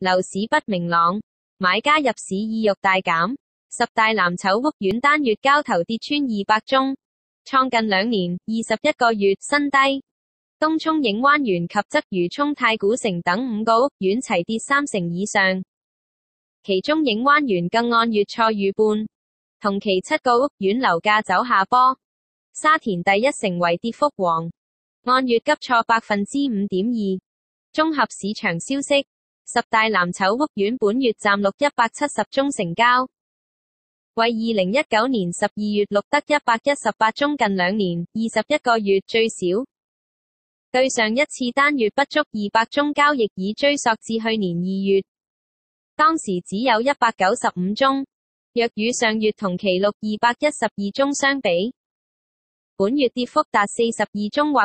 樓市不明朗，買家入市意欲大減。十大藍籌屋苑單月交投跌穿200宗，創近2年21個月新低。東涌映灣園及鰂魚涌太古城等5個屋苑齊跌30%以上，其中映灣園更按月挫逾半。同期7個屋苑樓價走下坡，沙田第一城為跌幅王，按月急挫 5.2%。綜合市場消息，十大藍籌屋苑本月暫錄170宗成交，為2019年12月錄得118宗，近2年21個月最少。對上一次單月不足200宗交易已追溯至去年2月，當時只有195宗，若與上月同期錄212宗相比，本月跌幅達42宗或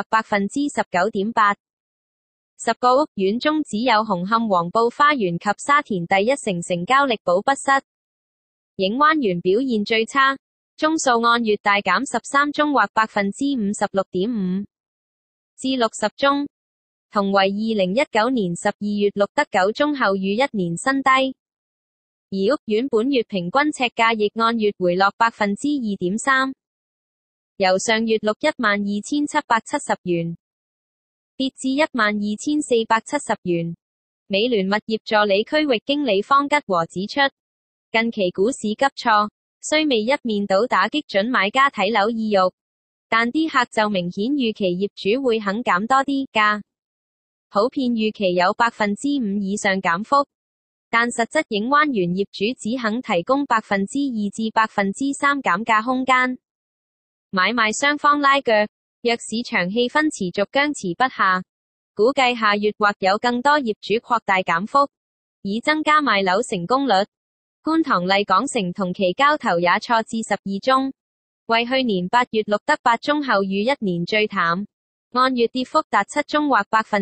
19.8%。10個屋苑中只有紅磡黃埔花園及沙田第一城成交力保不失，映灣園表現最差，宗數按月大減13宗或 56.5%， 至60宗，同為2019年12月錄得9宗後逾1年新低。而屋苑本月平均尺價亦按月回落 2.3%， 由上月錄 12,770 元，跌至 12,470 元。美聯物業助理區域經理方吉和指出，近期股市急挫，雖未一面倒打擊準買家睇樓意欲，但啲客就明顯預期業主會肯減多啲價，普遍預期有 5% 以上減幅，但實質映灣園業主只肯提供 2% 至 3% 減價空間。買賣雙方拉鋸，若市場氣氛持續僵持不下，估計下月或有更多業主擴大減幅，以增加賣樓成功率。觀塘麗港城同期交投也挫至12宗，為去年8月錄得8宗後逾1年最淡，按月跌幅達7宗或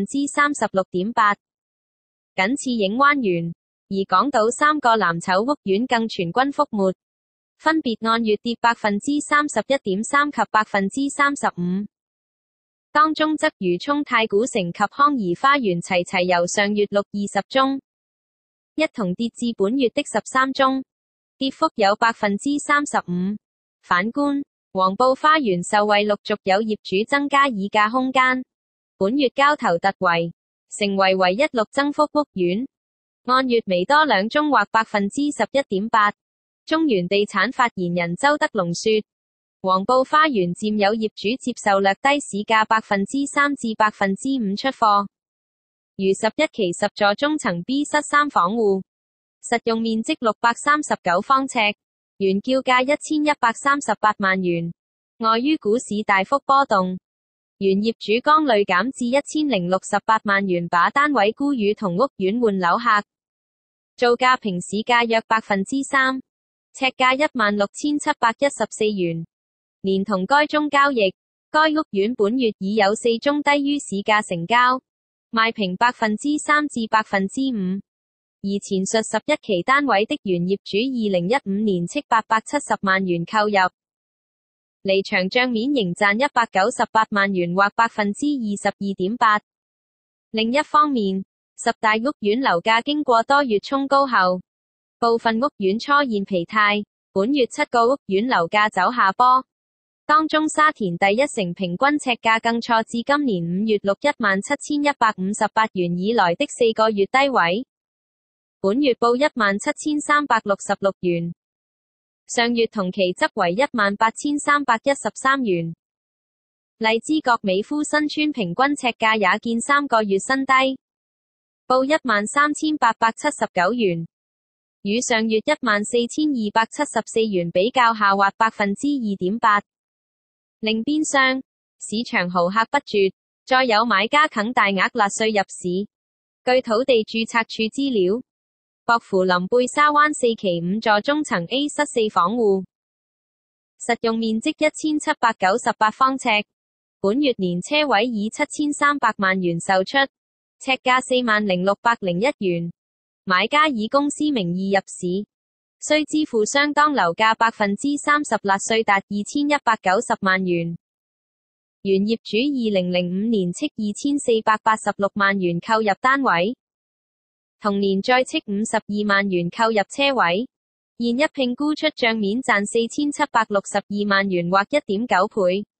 36.8%， 僅次映灣園。而港島3個藍籌屋苑更全軍覆沒，分別按月跌 31.3% 及 35%。當中鰂魚涌太古城及康怡花園齊齊由上月錄20宗，一同跌至本月的13宗，跌幅有 35%。反觀黃埔花園受惠陸續有業主增加議價空間，本月交投突圍，成為唯一錄增幅屋苑，按月微多2宗或 11.8%。中原地產發言人周德龍說，黃埔花園佔有業主接受略低市價 3% 至 5% 出貨，如11期10座中層 B 室3房戶，實用面積639方尺，原叫價1138萬元。礙於股市大幅波動，原業主剛銳減至1068萬元，把單位沽予同屋苑換樓客，造價平市價約 3%， 尺價16,714元。連同該宗交易，該屋苑本月已有4宗低於市價成交，賣平 3% 至 5%。而前述11期單位的原業主2015年斥870萬元購入，離場帳面仍賺198萬元或 22.8%。另一方面，十大屋苑樓價經過多月衝高後，部分屋苑初現疲態，本月7個屋苑樓價走下坡。當中沙田第一城平均尺價更挫至今年5月錄 17,158 元以來的4個月低位，本月報 17,366 元，上月同期則為 18,313 元。荔枝角美孚新村平均尺價也見3個月新低，報 13,879 元，與上月 14,274 元比較下滑 2.8%。另邊廂，市場豪客不絕，再有買家肯大額納稅入市。據土地註冊處資料，薄扶林貝沙灣4期5座中層 A 室4房戶，實用面積1798方尺，本月年車位以7300萬元售出，尺價40601元，買家以公司名義入市，需支付相當樓價 30% 納稅達2190萬元。原業主2005年斥2486萬元購入單位， 同年再斥52萬元購入車位，現一併沽出帳面賺4762萬元或 1.9 倍。